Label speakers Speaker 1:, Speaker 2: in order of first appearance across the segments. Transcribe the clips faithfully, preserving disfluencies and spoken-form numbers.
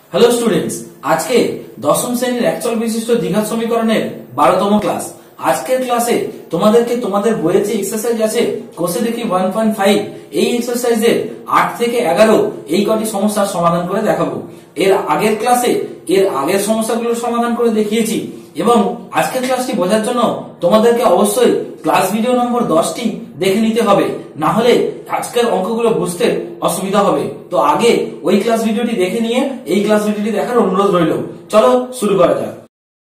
Speaker 1: Hello students, আজকে দশম শ্রেণীর একচল বিশিষ্ট দ্বিঘাত সমীকরণের বারোতম ক্লাস। আজকের ক্লাসে তোমাদেরকে তোমাদের বইয়ে যে এক্সারসাইজ আছে কোষে দেখি ওয়ান পয়েন্ট ফাইভ, এই এক্সারসাইজের আট থেকে এগারো এই কটি সমস্যার সমাধান করে দেখাবো। এর আগের ক্লাসে এর আগের সমস্যাগুলোর সমাধান করে দেখিয়েছি এবং আজকের ক্লাসটি বোঝার জন্য তোমাদেরকে অবশ্যই ক্লাস ভিডিও নম্বর দশটি দেখে নিতে হবে, না হলে আজকের অঙ্কগুলো বুঝতে অসুবিধা হবে। তো আগে ওই ক্লাস ভিডিওটি দেখে নিয়ে এই ক্লাস ভিডিওটি দেখার অনুরোধ রইল। চলো শুরু করা যাক।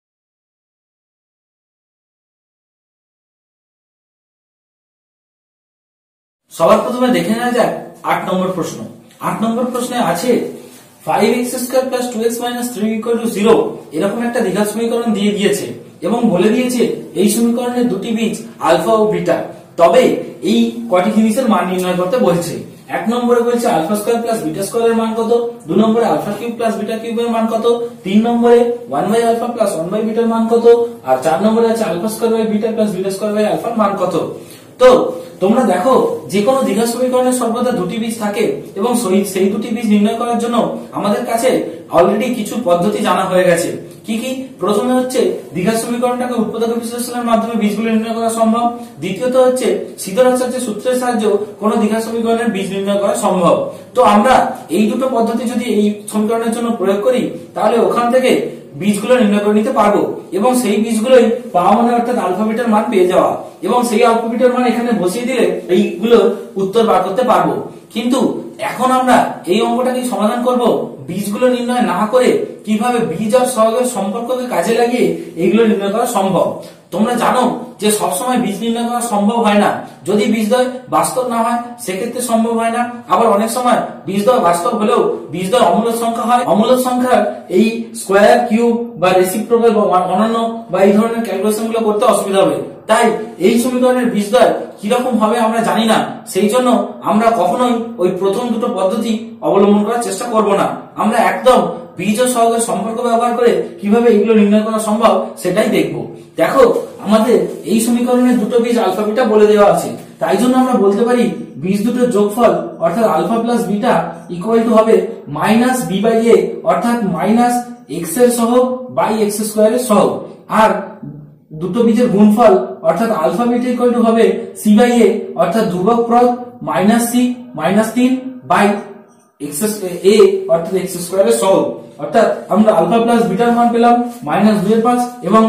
Speaker 1: সবার প্রথমে দেখে নেওয়া যাক আট নম্বর প্রশ্ন। আট নম্বর প্রশ্নে আছে five x square plus two x minus three equal to zero, এরকম একটা দ্বিঘাত সমীকরণ দিয়ে দিয়েছে এবং বলে দিয়েছে এই সমীকরণের দুটি বীজ আলফা ও বিটা, তবে এই কটি জিনিসের মান নির্ণয় করতে বলছে। এক নম্বরে বলছে আলফা স্কয়ার প্লাস বিটা স্কয়ারের মান কত, দুই নম্বরে আলফা কিউব প্লাস বিটা কিউবের মান কত, তিন নম্বরে one by alpha plus one by বিটার মান কত, আর চার নম্বরে আছে alpha square by beta plus beta square by আলফার মান কত। তো তোমরা দেখো, যে কোনো দ্বিঘাত সমীকরণের সর্বদা দুটি বীজ থাকে এবং সেই দুটি বীজ নির্ণয় করার জন্য আমাদের কাছে অলরেডি কিছু পদ্ধতি জানা হয়ে গেছে। কি কি? প্রথমে হচ্ছে দ্বিঘাত সমীকরণটাকে উৎপাদক বিশ্লেষণের মাধ্যমে বীজগুলো নির্ণয় করা সম্ভব। দ্বিতীয়ত হচ্ছে সিদ্ধান্তের সূত্রের সাহায্যে কোন দ্বিঘাত সমীকরণের বীজ নির্ণয় করা সম্ভব। তো আমরা এই দুটো পদ্ধতি যদি এই সমীকরণের জন্য প্রয়োগ করি তাহলে ওখান থেকে বীজগুলো নির্ণয় করে নিতে পারবো এবং সেই বীজগুলোই পাওয়া মানে অর্থাৎ আলফা বিটার মান পেয়ে যাওয়া, এবং সেই আলফা বিটার মান এখানে বসিয়ে দিলে এইগুলোর উত্তর বার করতে পারবো। কিন্তু এখন আমরা এই অঙ্কটাকে সমাধান করব বীজগুলো নির্ণয় না করে কিভাবে বীজ আর সহগের সম্পর্ককে কাজে লাগিয়ে এইগুলো নির্ণয় করা সম্ভব। তোমরা জানো যে সবসময় বীজ নির্ণয় করা সম্ভব হয় না, যদি বীজদ্বয় বাস্তব না হয় সেক্ষেত্রে সম্ভব হয় না। আবার অনেক সময় বীজদ্বয় বাস্তব হলেও বীজদ্বয় অমূলক সংখ্যা হয়, অমূলক সংখ্যার এই স্কোয়ার কিউব বা রেসিপ্রোকাল বা অন্যান্য বা এই ধরনের ক্যালকুলেশন গুলো করতে অসুবিধা হবে। তাই এই সমীকরণের বীজদ্বয় কিরকম হবে আমরা জানি না, সেই জন্য আমরা কখনোই ওই প্রথম দুটো পদ্ধতি অবলম্বন করার চেষ্টা করব না। আমরা একদম বীজ ও সহগের সম্পর্ক ব্যবহার করে কিভাবে এগুলো নির্ণয় করা সম্ভব সেটাই দেখবো। দেখো, আমাদের এই সমীকরণের দুটো বীজ আলফা বিটা বলে দেওয়া আছে, তাই জন্য আমরা বলতে পারি বীজ দুটোর যোগফল অর্থাৎ alpha plus beta equal to হবে মাইনাস বি বাই এ অর্থাৎ মাইনাস এক্স এর সহগ বাই এক্স স্কোয়ারের সহগ, আর দুটো বীজের গুণফল অর্থাৎ আলফা বিটা ইকুয়াল টু হবে সি বাই এ অর্থাৎ ধ্রুবক পদ মাইনাস সি মাইনাস তিন বাই এক্স এ অর্থাৎ এক্স স্কোয়ারের সহগ। অর্থাৎ আমরা আলফা প্লাস বিটার মান পেলাম মাইনাস দুই এর পাঁচ এবং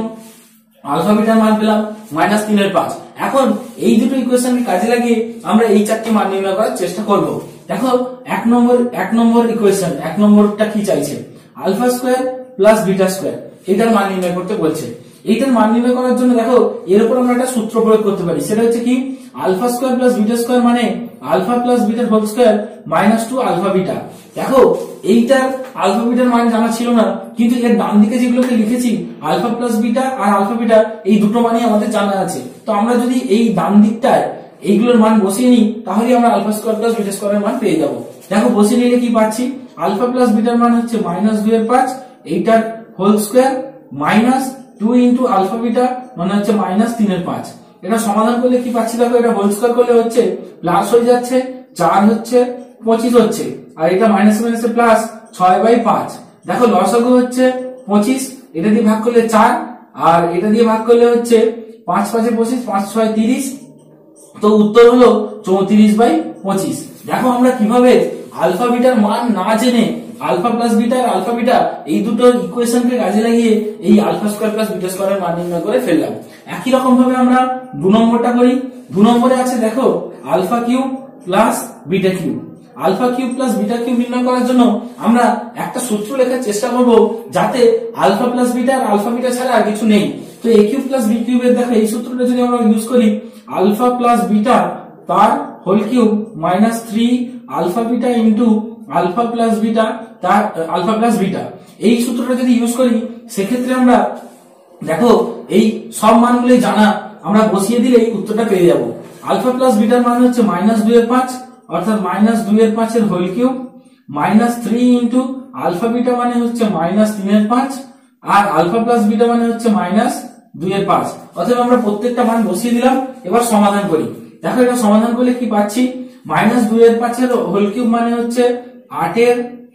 Speaker 1: আলফা বিটার মান পেলাম মাইনাস তিন এর পাঁচ। এখন এই দুটো ইকুয়েশনকে কাজে লাগিয়ে আমরা এই চারটি মান নির্ণয় করার চেষ্টা করব। দেখো, এক নম্বর এক নম্বর ইকুয়েশন এক নম্বরটা কি চাইছে? Alpha square plus beta square, এটার মান নির্ণয় করতে বলছে। এইটার মান নির্ণয় করার জন্য দেখো এর উপর আমরা একটা সূত্র প্রয়োগ করতে পারি, সেটা হচ্ছে কি alpha square plus beta square মানে আলফা প্লাস বিটার whole square minus two alpha beta. দেখো, এইটার আলফা বিটার মান জানা ছিল না, কিন্তু এর ডান দিকে যেগুলোকে লিখেছি আলফা প্লাস বিটা আর আলফা বিটা এই দুটো মানই আমাদের জানা আছে। তো আমরা যদি এই ডান দিকটায় এইগুলোর মান বসিয়ে নিই তাহলে আমরা আলফা স্কোয়ার প্লাস বিটা স্কোয়ারের মান পেয়ে যাবো। দেখো, বসিয়ে নিলে কি পাচ্ছি? আলফা প্লাস বিটার মান হচ্ছে মাইনাস দুই এর পাঁচ, এইটার whole square minus two into alpha beta মানে হচ্ছে মাইনাস তিন এর পাঁচ। এটা সমাধান করলে কি পাচ্ছি? দেখো, এটা হোল স্কোয়ার করলে হচ্ছে প্লাস হয়ে যাচ্ছে, চার হচ্ছে পঁচিশ হচ্ছে, আর এটা মাইনাস মাইনাসে প্লাস ছয় বাই পাঁচ। দেখো, লসাগু হচ্ছে পঁচিশ, এটা দিয়ে ভাগ করলে চার, আর এটা দিয়ে ভাগ করলে হচ্ছে পাঁচ পাঁচে পঁচিশ, পাঁচ ছয় তিরিশ, তো উত্তর হলো চৌত্রিশ বাই পঁচিশ। দেখো, আমরা কিভাবে আলফা বিটার মান না জেনে আলফা প্লাস বিটা আর আলফা বিটা এই দুটো ইকুয়েশনকে কাজে লাগিয়ে এই আলফা স্কয়ার প্লাস বিটা স্কয়ারের মান নির্ণয় করে ফেললাম। একই রকম ভাবে আমরা দু নম্বরটা করি। দু নম্বরে আছে দেখো alpha cube plus beta cube. Alpha cube plus beta cube নির্ণয় করার জন্য আমরা একটা সূত্র লেখার চেষ্টা করব যাতে আলফা প্লাস বিটা আর আলফা বিটা ছাড়া আর কিছু নেই। তো এ কিউব প্লাস বি কিউবের দেখো এই সূত্রটা যদি আমরা ইউজ করি, আলফা প্লাস বিটা তার whole cube minus three alpha beta into alpha plus beta তার আলফা প্লাস বিটা, এই সূত্রটা যদি ইউজ করি সেক্ষেত্রে আমরা দেখো এই সব মানগুলি জানা, আমরা বসিয়ে দিলে এই উত্তরটা পেয়ে যাব। আলফা প্লাস বিটার মান হচ্ছে মাইনাস দুই এর পাঁচ অর্থাৎ মাইনাস দুই এর পাঁচের whole cube minus three into alpha beta মানে হচ্ছে মাইনাস তিন এর পাঁচ, আর আলফা প্লাস বিটা মানে হচ্ছে মাইনাস দুই এর পাঁচ। অতএব আমরা প্রত্যেকটা মান বসিয়ে দিলাম। এবার সমাধান করি। দেখো, এটা সমাধান করলে কি পাচ্ছি? মাইনাস দুই এর পাঁচের হোল কিউব মানে হচ্ছে আট এর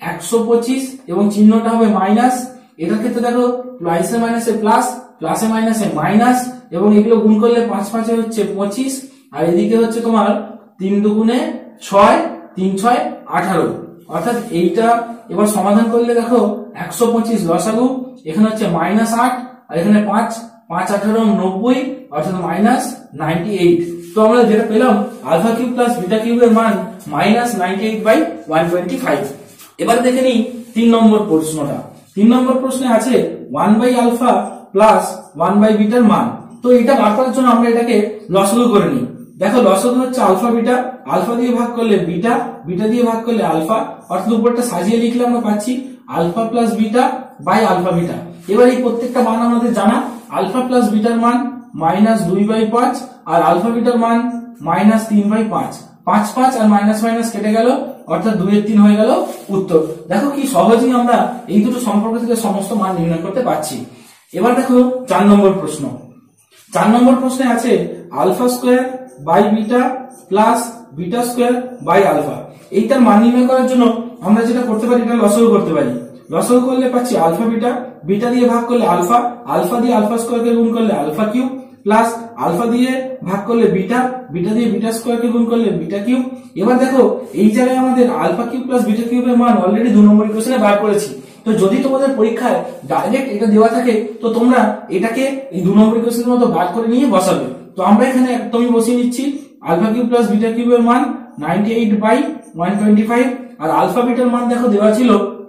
Speaker 1: একশো পঁচিশ এবং চিহ্নটা হবে মাইনাস। এটার ক্ষেত্রে দেখো প্লাসে মাইনাসে প্লাস, প্লাসে মাইনাসে মাইনাস, এবং এগুলো গুণ করলে পাঁচ পাঁচে হচ্ছে পঁচিশ, আর এদিকে হচ্ছে তোমার তিন দুগুণে ছয়, তিন ছয় আঠারো। অর্থাৎ এইটা এবার সমাধান করলে দেখো একশো পঁচিশ লসাগু, এখানে হচ্ছে মাইনাস আট, আর এখানে পাঁচ, পাঁচ আঠারো নব্বই, অর্থাৎ মাইনাস নাইনটি এইট। তো আমরা যেটা পেলাম আলফা কিউব প্লাস বিটা কিউবের মান minus ninety eight by one twenty five. এবার দেখে নিই তিন নম্বর প্রশ্নটা। তিন নম্বর প্রশ্নে আছে one by alpha plus one by বিটার মান। তো এটা বার করার জন্য আমরা এটাকে লসাগু করে নিই। দেখো লসাগু হচ্ছে আলফা বিটা, আলফা দিয়ে ভাগ করলে বিটা, বিটা দিয়ে ভাগ করলে আলফা, অর্থাৎ উপরটা সাজিয়ে লিখলে আমরা পাচ্ছি alpha plus beta by alpha beta. এবার এই প্রত্যেকটা মান আমাদের জানা, আলফা প্লাস বিটার মান মাইনাস দুই বাই পাঁচ, আর আলফা বিটার মান মাইনাস তিন বাই পাঁচ। পাঁচ পাঁচ আর মাইনাস মাইনাস কেটে গেল, অর্থাৎ দুই এর তিন হয়ে গেল উত্তর। দেখো কি সহজেই আমরা এই দুটো সম্পর্ক থেকে সমস্ত মান নির্ণয় করতে পারছি। এবার দেখো চার নম্বর প্রশ্ন। চার নম্বর প্রশ্নে আছে alpha square by beta plus beta square by alpha. এইটার মান নির্ণয় করার জন্য আমরা যেটা করতে পারি এটা লসাগু করতে পারি। লসাগু করলে পাচ্ছি আলফা বিটা, বিটা দিয়ে ভাগ করলে আলফা, আলফা দিয়ে আলফা স্কোয়ারকে গুণ করলে আলফা কিউব, প্লাস আলফা দিয়ে ভাগ করলে বিটা, বিটা দিয়ে বিটা স্কোয়ারকে গুণ করলে বিটা কিউব। এবার দেখো এই জায়গায় আমাদের আলফা কিউব প্লাস বিটা কিউবের মান অলরেডি দু নম্বর ইকুয়েশনে বার করেছি। তো যদি তোমাদের পরীক্ষায় ডাইরেক্ট এটা দেওয়া থাকে তো তোমরা এটাকে এই দু নম্বর ইকুয়েশনের মতো বার করে নিয়ে বসাবে। তো আমরা এখানে একদমই বসিয়ে নিচ্ছি আলফা কিউব প্লাস বিটা কিউবের মান ninety eight by one twenty five, আর আলফা বিটার মান দেখো দেওয়া ছিল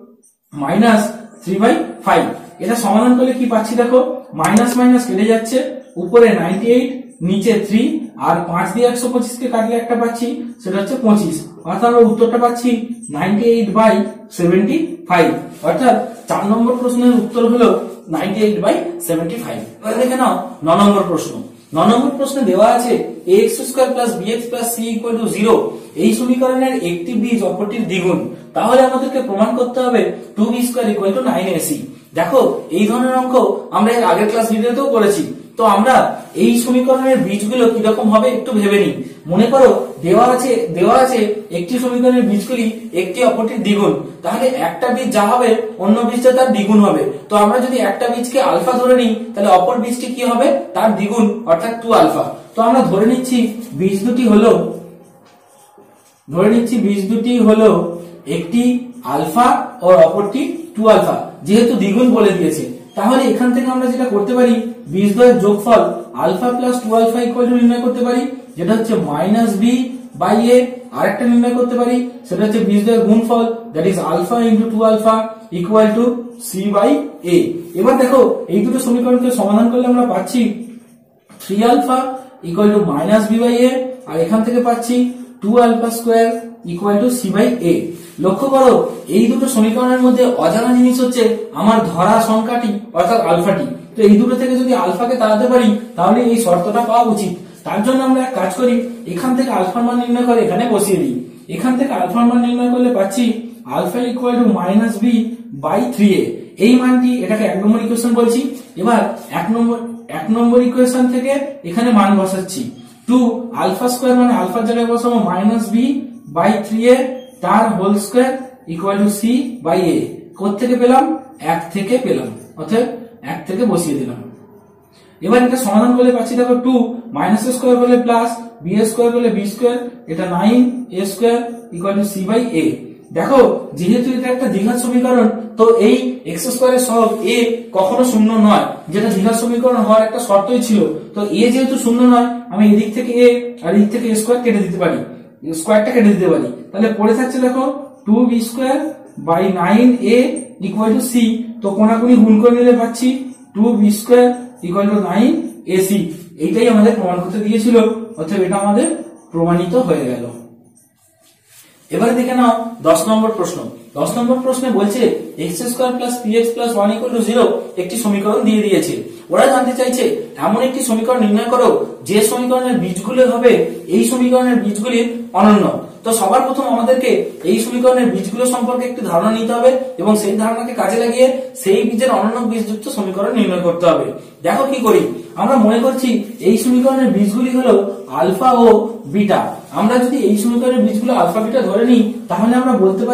Speaker 1: মাইনাস থ্রি বাই ফাইভ। এটা সমাধান করলে কি পাচ্ছি দেখো মাইনাস মাইনাস কেটে যাচ্ছে, উপরে নাইনটি এইট, নিচে থ্রি, আর পাঁচ দিয়ে একশো পঁচিশ কে কাটলে একটা পাচ্ছি সেটা হচ্ছে পঁচিশ, অর্থাৎ আমরা উত্তরটা পাচ্ছি ninety eight by seventy five. অর্থাৎ চার নম্বর প্রশ্নের উত্তর হলো ninety eight by seventy five. এবার দেখে নাও ন নম্বর প্রশ্ন। ন নম্বর প্রশ্নে দেওয়া আছে x square plus bx plus c equal to zero. এই সমীকরণের একটি বীজ অপরটির দ্বিগুণ, তাহলে আমাদেরকে প্রমাণ করতে হবে two b square equal to nine ac. দেখো এই ধরনের অঙ্ক আমরা এর আগের ক্লাস ভিডিওতেও করেছি। তো আমরা এই সমীকরণের বীজগুলো কিরকম হবে একটু ভেবে নিই। মনে করো দেওয়া আছে দেওয়া আছে একটি সমীকরণের বীজগুলি একটি অপরটির দ্বিগুণ, তাহলে একটা বীজ যা হবে অন্য বীজটা তার দ্বিগুণ হবে। তো আমরা যদি একটা বীজকে আলফা ধরে নিই তাহলে অপর বীজটি কি হবে তার দ্বিগুণ, অর্থাৎ টু আলফা। তো আমরা ধরে নিচ্ছি বীজ দুটি হলো ধরে নিচ্ছি বীজ দুটি হলো একটি আলফা ও অপরটি টু আলফা, যেহেতু দ্বিগুণ বলে দিয়েছে। তাহলে এখান থেকে আমরা যেটা করতে পারি বীজদ্বয়ের যোগফল alpha plus two alpha equal to নির্ণয় করতে পারি, যেটা হচ্ছে মাইনাস বি বাই এ। আরেকটা নির্ণয় করতে পারি সেটা হচ্ছে বীজদ্বয়ের গুণফল, that is alpha into two alpha equal to c by a. এবার দেখো এই দুটো সমীকরণকে সমাধান করলে আমরা পাচ্ছি three alpha equal to minus b by a, আর এখান থেকে পাচ্ছি two alpha square equal to c by a. লক্ষ্য করো এই দুটো সমীকরণের মধ্যে অজানা জিনিস হচ্ছে আমার ধরা সংখ্যাটি অর্থাৎ আলফাটি। তো এই দুটো থেকে যদি আলফাকে তাড়াতে পারি তাহলে এই শর্তটা পাওয়া উচিত। তার জন্য আমরা এক কাজ করি, এখান থেকে আলফার মান নির্ণয় করে এখানে বসিয়ে দিই। এখান থেকে আলফার মান নির্ণয় করলে পাচ্ছি alpha equal to minus b by three a. এই মানটি এটাকে এক নম্বর ইকুয়েশন বলছি। এবার এক নম্বর এক নম্বর ইকুয়েশন থেকে এখানে মান বসাচ্ছি টু আলফা স্কোয়ার, মানে আলফার জায়গায় বসাবো minus b by three a তার whole square equal to c by a. কোত্থেকে পেলাম এক থেকে পেলাম, অর্থাৎ এক থেকে বসিয়ে দিলাম। এবার এটা সমাধান করলে পাচ্ছি দেখো টু মাইনাস স্কোয়ার করলে প্লাস বি স্কোয়ার করলে বি স্কোয়ার, এটা nine a square equal to c by a. দেখো যেহেতু এটা একটা দ্বিঘাত সমীকরণ তো এই এক্স স্কোয়ারের সহগ এ কখনো শূন্য নয়, যেটা দ্বিঘাত সমীকরণ হওয়ার একটা শর্তই ছিল। তো এ যেহেতু শূন্য নয় আমি এদিক থেকে এ আর এদিক থেকে এ স্কোয়ার কেটে দিতে পারি, স্কোয়ারটা কেটে দিতে পারি। তাহলে পড়ে থাকছে দেখো two b square by nine a equal to c. তো কোনাকুনি গুণ করে নিলে পাচ্ছি two b square equal to nine ac. এইটাই আমাদের প্রমাণ করতে দিয়েছিল, অর্থাৎ এটা আমাদের প্রমাণিত হয়ে গেল। এবারে দেখে নাও দশ নম্বর প্রশ্ন। দশ নম্বর প্রশ্নে বলছে x square plus p x plus one equal to zero একটি সমীকরণ দিয়ে দিয়েছে। ওরা জানতে চাইছে এমন একটি সমীকরণ নির্ণয় করো যে সমীকরণের বীজগুলো হবে এই সমীকরণের বীজগুলি অনন্য। তো সবার প্রথম আমাদেরকে এই সমীকরণের বীজগুলো সম্পর্কে একটু ধারণা নিতে হবে এবং সেই ধারণাকে কাজে লাগিয়ে সেই বীজের অনন্য বীজযুক্ত সমীকরণ নির্ণয় করতে হবে। দেখো কি করি, আমরা মনে করছি এই সমীকরণের বীজগুলি হলো আলফা ও বিটা। আমরা যদি এই সমীকরণের বীজগুলো আলফা বিটা ধরে নিই তাহলে আমরা বলতে পারি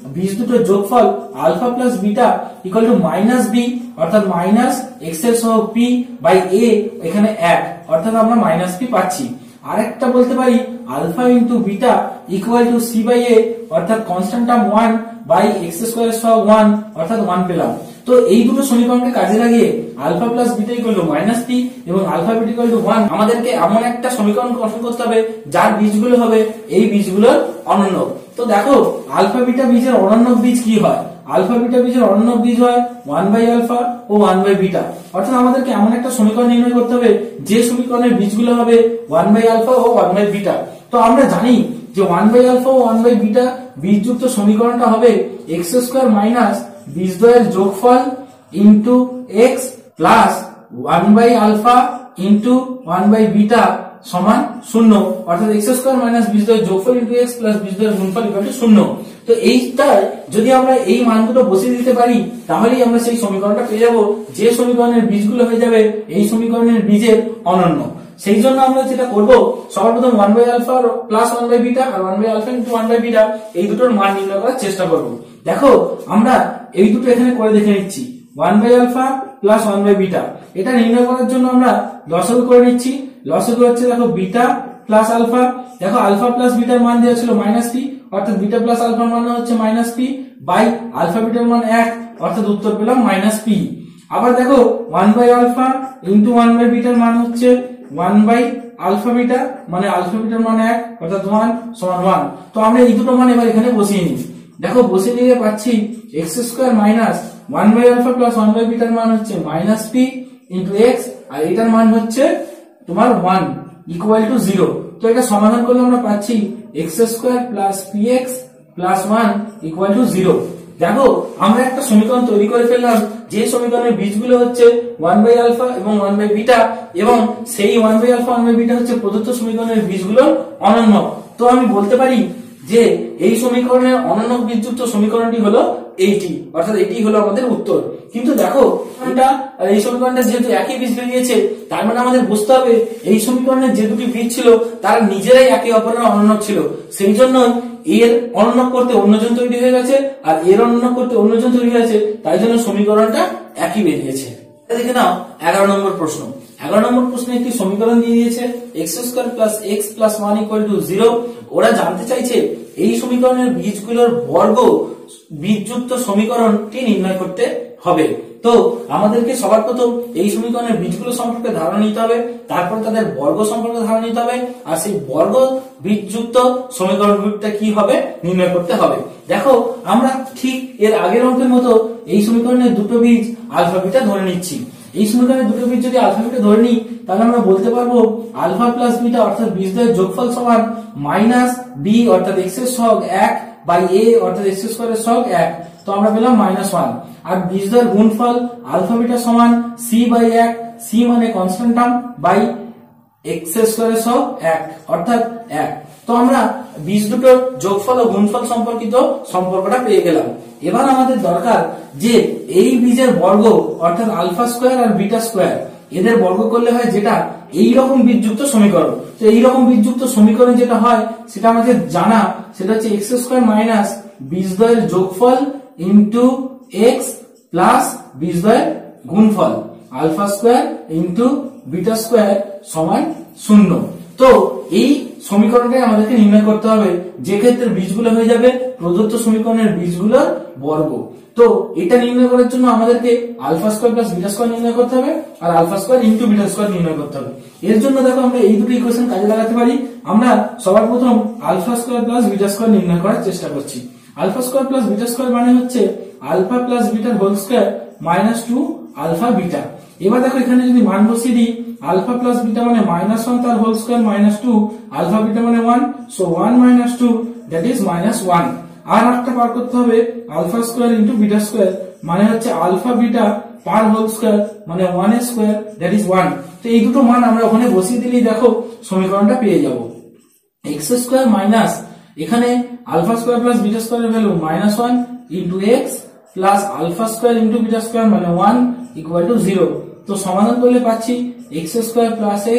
Speaker 1: বীজ দুটোর যোগফল alpha plus beta equal to minus b অর্থাৎ মাইনাস এক্স এর সহগ পি বাই এ, এখানে এক অর্থাৎ আমরা মাইনাস পি পাচ্ছি। আরেকটা বলতে পারি alpha into beta equal to c by a অর্থাৎ constant term one by x square সহগ ওয়ান অর্থাৎ ওয়ান পেলাম। তো এই দুটো সমীকরণকে কাজে লাগিয়ে alpha plus beta equal to minus p এবং alpha beta equal to one আমাদেরকে এমন একটা সমীকরণ গঠন করতে হবে যার বীজগুলো হবে এই বীজগুলোর অনন্য। তো দেখো আলফা বিটা বীজের অনন্য বীজ কি হয়? আলফা বিটা বীজের অনন্য বীজ হয় ওয়ান বাই আলফা ও ওয়ান বাই বিটা। অর্থাৎ আমাদেরকে এমন একটা সমীকরণ নির্ণয় করতে হবে যে সমীকরণের বীজগুলো হবে ওয়ান বাই আলফা ও ওয়ান বাই বিটা। তো আমরা জানি যে ওয়ান বাই আলফা ও ওয়ান বাই বিটা বীজযুক্ত সমীকরণটা হবে এক্স স্কোয়ার মাইনাস বীজদ্বয়ের যোগফল into x plus one by alpha into one by beta সমান শূন্য, অর্থাৎ এক্স স্কোয়ার মাইনাস বীজদ্বয়ের যোগফল ইন্টু এক্স প্লাস বীজদ্বয়ের গুণফল ইকুয়াল টু শূন্য। তো এইটা যদি আমরা এই মানগুলো বসিয়ে দিতে পারি তাহলেই আমরা সেই সমীকরণটা পেয়ে যাব যে সমীকরণের বীজগুলো হয়ে যাবে এই সমীকরণের বীজের অনন্য। সেই জন্য আমরা যেটা করব সবার প্রথম one by alpha plus one by beta আর one by alpha into one by beta এই দুটোর মান নির্ণয় করার চেষ্টা করব। দেখো আমরা এই দুটো এখানে করে দেখে নিচ্ছি one by alpha plus one by beta. এটা নির্ণয় করার জন্য আমরা লসাগু করে নিচ্ছি। লসাগু হচ্ছে দেখো বিটা প্লাস আলফা, দেখো আলফা প্লাস বিটার মান দেওয়া ছিল মাইনাস পি অর্থাৎ বিটা প্লাস আলফার মান হচ্ছে মাইনাস পি বাই আলফা বিটার মান এক অর্থাৎ উত্তর পেলাম মাইনাস পি। আবার দেখো one by alpha into one by বিটার মান হচ্ছে ওয়ান বাই আলফা বিটা মানে আলফা বিটার মান এক অর্থাৎ ওয়ান সমান ওয়ান। তো আমরা এই দুটো মান এবার এখানে বসিয়ে নিই। দেখো বসিয়ে নিয়ে পাচ্ছি x square minus one by alpha plus one by বিটার মান হচ্ছে মাইনাস পি ইন্টু এক্স আর এটার মান হচ্ছে তোমার ওয়ান ইকুয়াল টু জিরো। তো এটা সমাধান করলে আমরা পাচ্ছি x square plus p x plus one equal to zero. দেখো আমরা একটা সমীকরণ তৈরি করে ফেললাম যে সমীকরণের বীজগুলো হচ্ছে ওয়ান বাই আলফা এবং ওয়ান বাই বিটা এবং সেই one by alpha one by beta হচ্ছে প্রদত্ত সমীকরণের বীজগুলোর অনন্য। তো আমি বলতে পারি যে এই সমীকরণের অনন্য বীজযুক্ত সমীকরণটি হলো এইটি, অর্থাৎ এটি হলো আমাদের উত্তর। কিন্তু দেখো এটা এই সমীকরণটা যেহেতু একই বীজ বেরিয়েছে তার মানে আমাদের বুঝতে হবে এই সমীকরণের যে দুটি বীজ ছিল তারা নিজেরাই একে অপরের অনন্য ছিল। সেই জন্য এর অনন্য করতে অন্যজন তৈরি হয়ে গেছে আর এর অনন্য করতে অন্যজন তৈরি হয়েছে, তাই জন্য সমীকরণটা একই বেরিয়েছে। দেখে নাও এগারো নম্বর প্রশ্ন। এগারো নম্বর প্রশ্নে একটি সমীকরণ দিয়ে দিয়েছে x square plus x plus one equal to zero. ওরা জানতে চাইছে এই সমীকরণের বীজগুলোর বর্গ বীজযুক্ত সমীকরণটি নির্ণয় করতে হবে। তো আমাদেরকে সবার প্রথম এই সমীকরণের বীজগুলো সম্পর্কে ধারণা নিতে হবে, তারপর তাদের বর্গ সম্পর্কে ধারণা নিতে হবে আর সেই বর্গ বীজযুক্ত সমীকরণটা কি হবে নির্ণয় করতে হবে। দেখো আমরা ঠিক এর আগের অঙ্কের মতো এই সমীকরণের দুটো বীজ আলফা বিটা ধরে নিচ্ছি। এই সমীকরণের দুটো বীজ যদি আলফা বিটা ধরে নিই তাহলে আমরা বলতে পারবো আলফা প্লাস বিটা অর্থাৎ বীজদ্বয়ের যোগফল সমান মাইনাস বি অর্থাৎ এক্স এর সহগ এক বাই এ অর্থাৎ এক্স স্কোয়ারের সহগ এক। তো আমরা পেলাম মাইনাস ওয়ান। আর বীজদ্বয়ের গুণফল আলফা বিটা সমান সি বাই এক, সি মানে কনস্ট্যান্ট টার্ম বাই এক্স স্কোয়ারের সহগ এক অর্থাৎ এক। তো আমরা বীজ দুটোর যোগফল ও গুণফল সম্পর্কিত সম্পর্কটা পেয়ে গেলাম। এবার আমাদের দরকার যে এই বীজের বর্গ অর্থাৎ আলফা স্কোয়ার আর বিটা স্কোয়ার এদের বর্গ করলে হয় যেটা এই রকম বীজযুক্ত সমীকরণ। তো এই রকম বীজযুক্ত সমীকরণ যেটা হয় সেটা আমাদের জানা, সেটা হচ্ছে এক্স স্কোয়ার মাইনাস বীজদ্বয়ের যোগফল ইন্টু এক্স প্লাস বীজদ্বয়ের গুণফল alpha square into beta square সমান শূন্য। তো এই সমীকরণটাই আমাদেরকে নির্ণয় করতে হবে যে ক্ষেত্রে বীজগুলো হয়ে যাবে প্রদত্ত সমীকরণের বীজগুলোর বর্গ। তো এটা নির্ণয় করার জন্য আমাদেরকে alpha square plus beta square নির্ণয় করতে হবে আর alpha square into beta square নির্ণয় করতে হবে। এর জন্য দেখো আমরা এই দুটো ইকুয়েশন কাজে লাগাতে পারি। আমরা সবার প্রথম alpha square plus beta square নির্ণয় করার চেষ্টা করছি। Alpha square plus beta square মানে হচ্ছে আলফা প্লাস বিটার whole square minus two alpha beta. এবার দেখো এখানে যদি মান বসিয়ে দিই আলফা প্লাস বিটা মানে মাইনাস ওয়ান তার whole square minus two, alpha beta মানে one, so one minus two that is minus one. আর একটা বার করতে হবে alpha square into beta square মানে হচ্ছে আলফা বিটা পার হোল স্কোয়ার মানে one square that is one. তো এই দুটো মান আমরা ওখানে বসিয়ে দিলেই দেখো সমীকরণটা পেয়ে যাবো। এক্স স্কোয়ার মাইনাস এখানে আলফা স্কোয়ার প্লাস বিটা স্কোয়ারের value minus one into x plus alpha square into beta square মানে ওয়ান ইকুয়াল টু জিরো। তো সমাধান করলে পাচ্ছি x square plus x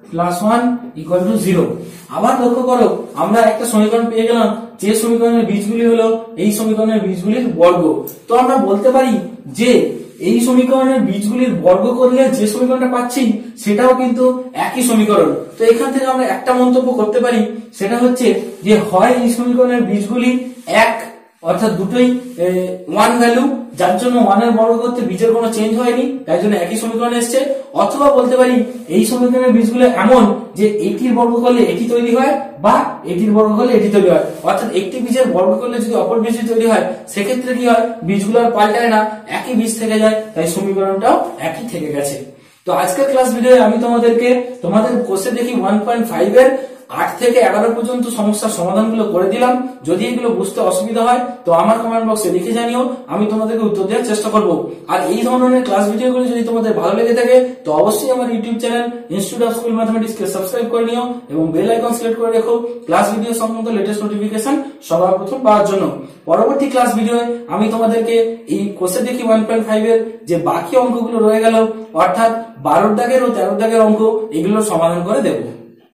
Speaker 1: plus one equal to zero. আবার লক্ষ্য করো আমরা একটা সমীকরণ পেয়ে গেলাম, যে সমীকরণের বীজগুলি হলো এই সমীকরণের বীজগুলির বর্গ। তো আমরা বলতে পারি যে এই সমীকরণের বীজগুলির বর্গ করলে যে সমীকরণটা পাচ্ছি সেটাও কিন্তু একই সমীকরণ। তো এখান থেকে আমরা একটা মন্তব্য করতে পারি, সেটা হচ্ছে যে হয় এই সমীকরণের বীজগুলি এক, অর্থাৎ দুটোই ওয়ান ভ্যালু, যার জন্য ওয়ানের বর্গ করতে বীজের কোনো চেঞ্জ হয়নি, তাই জন্য একই সমীকরণ এসছে। অথবা বলতে পারি এই সমীকরণের বীজগুলো এমন যে এটির বর্গ করলে এটি তৈরি হয় বা এটির বর্গ করলে এটি তৈরি হয়, অর্থাৎ একটি বীজের বর্গ করলে যদি অপর বীজটি তৈরি হয় সেক্ষেত্রে কি হয়, বীজগুলো আর পাল্টায় না, একই বীজ থেকে যায়, তাই সমীকরণটাও একই থেকে গেছে। তো আজকের ক্লাস ভিডিওে আমি তোমাদেরকে তোমাদের কোর্সে দেখি ওয়ান পয়েন্ট ফাইভ এর আট থেকে এগারো পর্যন্ত সমস্যার সমাধানগুলো করে দিলাম। যদি এগুলো বুঝতে অসুবিধা হয় তো আমার কমেন্ট বক্সে লিখে জানিও, আমি তোমাদেরকে উত্তর দেওয়ার চেষ্টা করব। আর এই ধরনের ক্লাস ভিডিওগুলো যদি তোমাদের ভালো লেগে থাকে তো অবশ্যই আমার YouTube channel Institute of School Mathematics কে সাবস্ক্রাইব করে নিও এবং বেল আইকন সিলেক্ট করে রেখো ক্লাস ভিডিও সংক্রান্ত লেটেস্ট নোটিফিকেশন সবার প্রথম পাওয়ার জন্য। পরবর্তী ক্লাস ভিডিওয়ে আমি তোমাদেরকে এই কোর্সে দেখি ওয়ান পয়েন্ট ফাইভ এর যে বাকি অঙ্কগুলো রয়ে গেল, অর্থাৎ বারোর দাগের ও তেরোর দাগের অঙ্ক, এগুলোর সমাধান করে দেবো।